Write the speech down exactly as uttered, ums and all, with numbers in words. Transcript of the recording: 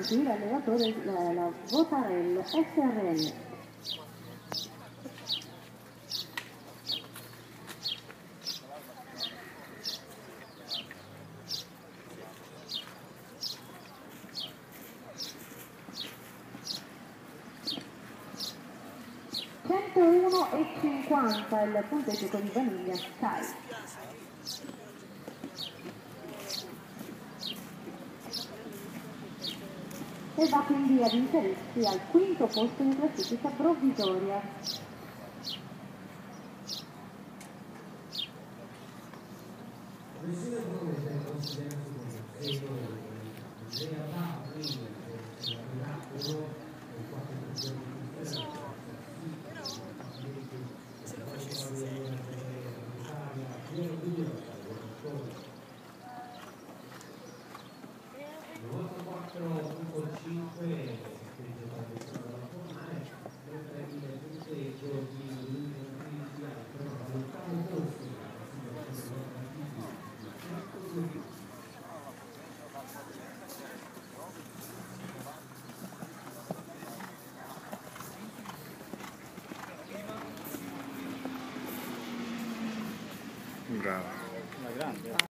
Avanti l'allenatore la, la Votarello S R L. centouno e cinquanta il punteggio con i Vaniglia Sky. E va quindi ad inserirsi al quinto posto in classifica provvisoria. Bravo.